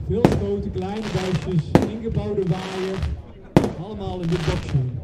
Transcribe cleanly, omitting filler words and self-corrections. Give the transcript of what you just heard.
Veel grote, kleine buisjes, ingebouwde waaier. Allemaal in dit boxje.